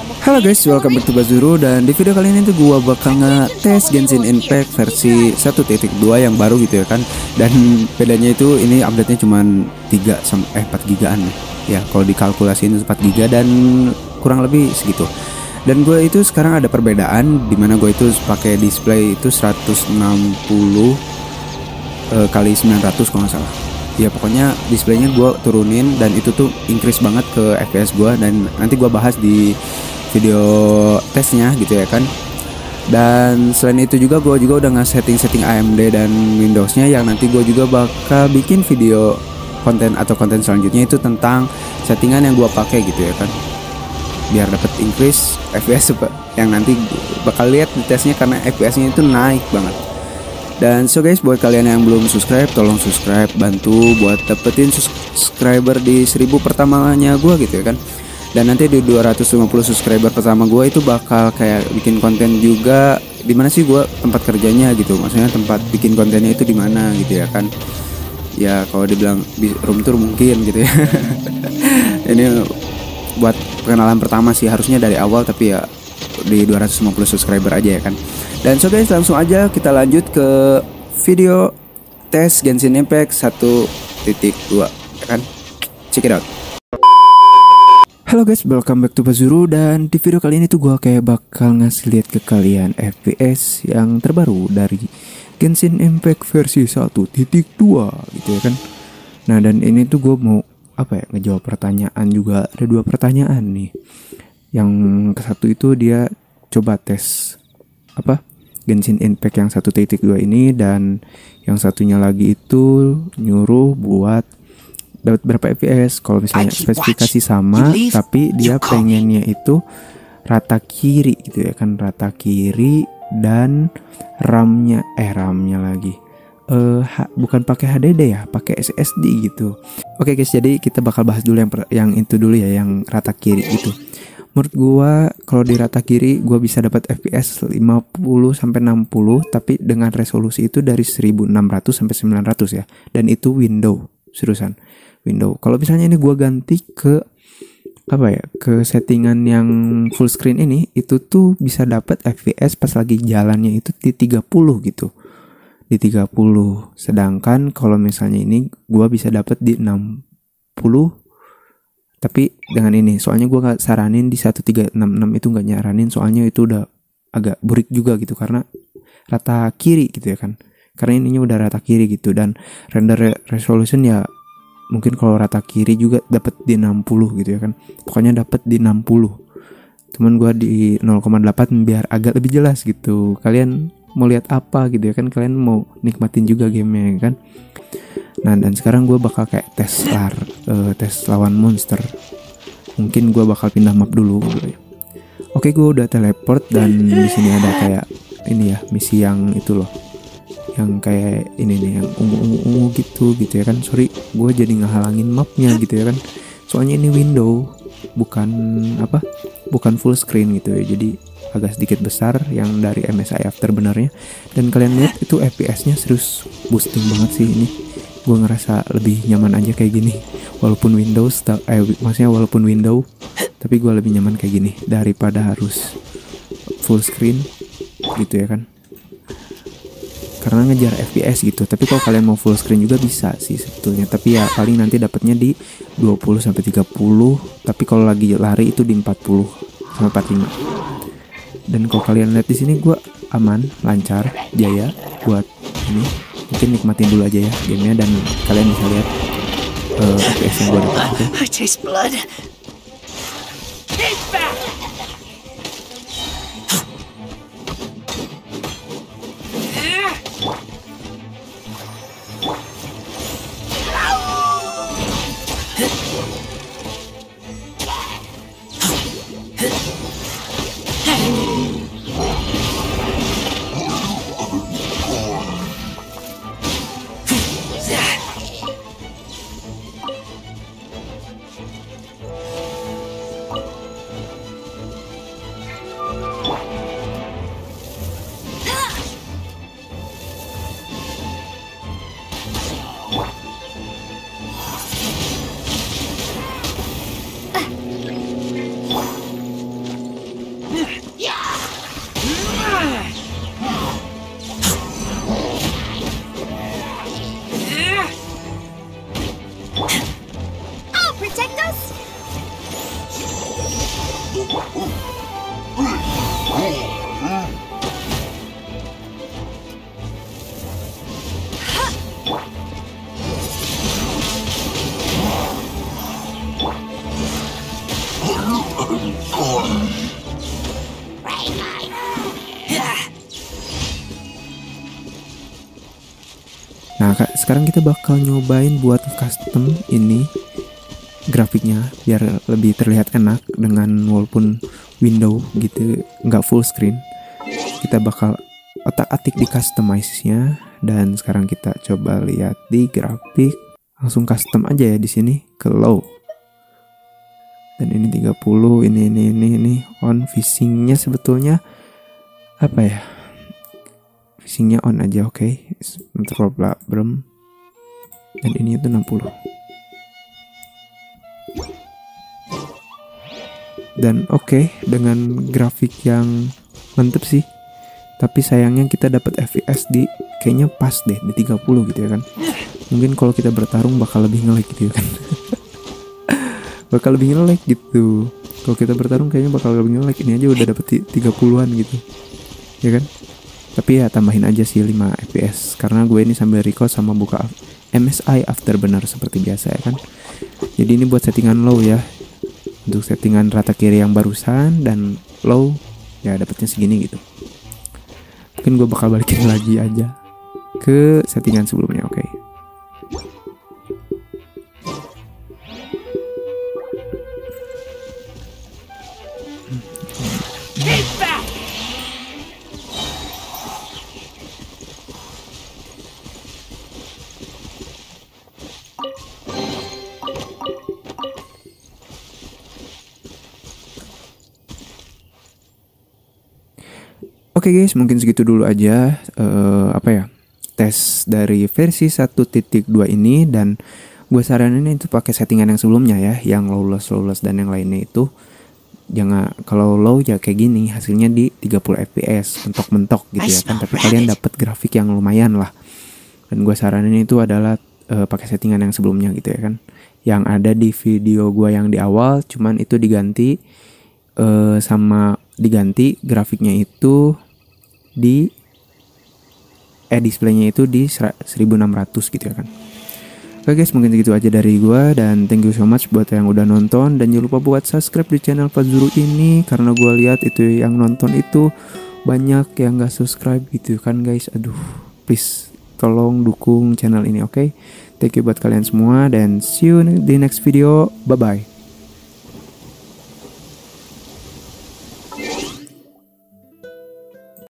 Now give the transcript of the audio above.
Halo guys, welcome back to Bazuru. Dan di video kali ini tuh gua bakal ngetes Genshin Impact versi 1.2 yang baru gitu ya kan. Dan bedanya itu ini update-nya cuman 4 gigaan ya. Kalau dikalkulasiin itu 4 giga dan kurang lebih segitu. Dan gue itu sekarang ada perbedaan dimana gue itu pakai display itu 160 kali 900 kalau nggak salah. Ya pokoknya displaynya gue turunin dan itu tuh increase banget ke FPS gue, dan nanti gue bahas di video tesnya gitu ya kan. Dan selain itu juga gue juga udah nge-setting AMD dan Windowsnya, yang nanti gue juga bakal bikin video konten selanjutnya itu tentang settingan yang gue pakai gitu ya kan, biar dapat increase FPS yang nanti bakal lihat di tesnya, karena FPS-nya itu naik banget. Dan so guys, buat kalian yang belum subscribe, tolong subscribe, bantu buat dapetin subscriber di 1000 pertamanya gue gitu ya kan. Dan nanti di 250 subscriber pertama gue itu bakal kayak bikin konten juga. Dimana sih gue tempat kerjanya gitu, maksudnya tempat bikin kontennya itu di mana gitu ya kan. Ya kalau dibilang room tour mungkin gitu ya. Ini buat perkenalan pertama sih, harusnya dari awal, tapi ya di 250 subscriber aja ya kan. Dan so guys, langsung aja kita lanjut ke video tes Genshin Impact 1.2 ya kan. Check it out. Halo guys, welcome back to Bazuru. Dan di video kali ini tuh gue kayak bakal ngasih lihat ke kalian FPS yang terbaru dari Genshin Impact versi 1.2 gitu ya kan. Nah, dan ini tuh gue mau ngejawab pertanyaan juga. Ada 2 pertanyaan nih. Yang ke satu itu dia coba tes Genshin Impact yang 1.2 ini, dan yang satunya lagi itu nyuruh buat dapat berapa FPS kalau misalnya spesifikasi sama, tapi dia pengennya itu rata kiri gitu ya kan, rata kiri, dan RAM-nya lagi bukan pakai HDD ya, pakai SSD gitu. Oke guys, jadi kita bakal bahas dulu yang itu dulu ya, yang rata kiri itu. Menurut gua kalau di rata kiri gua bisa dapat FPS 50 sampai 60, tapi dengan resolusi itu dari 1600 sampai 900 ya. Dan itu window, seriusan. Window. Kalau misalnya ini gua ganti ke ke settingan yang full screen ini, itu tuh bisa dapat FPS pas lagi jalannya itu di 30 gitu. Di 30. Sedangkan kalau misalnya ini gua bisa dapat di 60, tapi dengan ini. Soalnya gua nggak saranin di 1366 itu, nggak nyaranin, soalnya itu udah agak burik juga gitu, karena rata kiri gitu ya kan. Karena ininya udah rata kiri gitu, dan render resolution ya mungkin kalau rata kiri juga dapat di 60 gitu ya kan. Pokoknya dapat di 60. Cuman gua di 0,8 biar agak lebih jelas gitu. Kalian mau lihat apa gitu ya kan, kalian mau nikmatin juga gamenya kan. Nah, dan sekarang gue bakal kayak tes lawan monster. Mungkin gue bakal pindah map dulu gitu ya. Oke, gue udah teleport, dan di sini ada kayak ini ya, misi yang itu loh, yang kayak ini nih, yang ungu gitu ya kan. Sorry, gue jadi ngehalangin mapnya gitu ya kan. Soalnya ini window, bukan full screen gitu ya. Jadi agak sedikit besar yang dari MSI Afterburner-nya. Dan kalian lihat itu FPS-nya serius boosting banget sih ini. Gue ngerasa lebih nyaman aja kayak gini. Walaupun walaupun window, tapi gue lebih nyaman kayak gini daripada harus full screen gitu ya kan. Karena ngejar FPS gitu. Tapi kalau kalian mau full screen juga bisa sih sebetulnya. Tapi ya paling nanti dapatnya di 20 sampai 30. Tapi kalau lagi lari itu di 40 sampai 45. Dan kalau kalian lihat di sini gue aman, lancar, jaya buat ini. Mungkin nikmatin dulu aja ya gamenya, dan kalian bisa lihat FPS yang gue dapat. I taste blood. Nah, sekarang kita bakal nyobain buat custom ini grafiknya biar lebih terlihat enak dengan walaupun window gitu, nggak full screen. Kita bakal otak-atik di customize-nya dan sekarang kita coba lihat di grafik. Langsung custom aja ya di sini ke low. Dan ini 30, ini on. Phishing-nya sebetulnya apa ya? Phishing-nya on aja, oke. Problem. Dan ini itu 60. Dan oke, dengan grafik yang mantep sih. Tapi sayangnya kita dapat FPS di kayaknya pas deh di 30 gitu ya kan. Mungkin kalau kita bertarung bakal lebih nge-lag gitu ya kan. Bakal lebih nge-lag gitu. Kalau kita bertarung kayaknya bakal lebih nge-lag. Ini aja udah dapet 30-an gitu. Ya kan? Tapi ya tambahin aja sih 5 fps karena gue ini sambil record sama buka MSI Afterburner seperti biasa ya kan. Jadi ini buat settingan low ya. Untuk settingan rata kiri yang barusan dan low ya dapetnya segini gitu. Mungkin gue bakal balikin lagi aja ke settingan sebelumnya, oke. Oke guys, mungkin segitu dulu aja tes dari versi 1.2 ini, dan gue saranin itu pakai settingan yang sebelumnya ya, yang lawless dan yang lainnya itu jangan, kalau low ya kayak gini hasilnya di 30 fps mentok-mentok gitu ya kan, tapi kalian dapat grafik yang lumayan lah. Dan gue saranin itu adalah pakai settingan yang sebelumnya gitu ya kan, yang ada di video gue yang di awal, cuman itu diganti diganti grafiknya itu di displaynya itu di 1600 gitu ya kan. Oke guys, mungkin segitu aja dari gua, dan thank you so much buat yang udah nonton, dan jangan lupa buat subscribe di channel Fazuru ini karena gua lihat itu yang nonton itu banyak yang gak subscribe gitu kan guys. Aduh, please tolong dukung channel ini, oke? Thank you buat kalian semua dan see you di next video. Bye bye.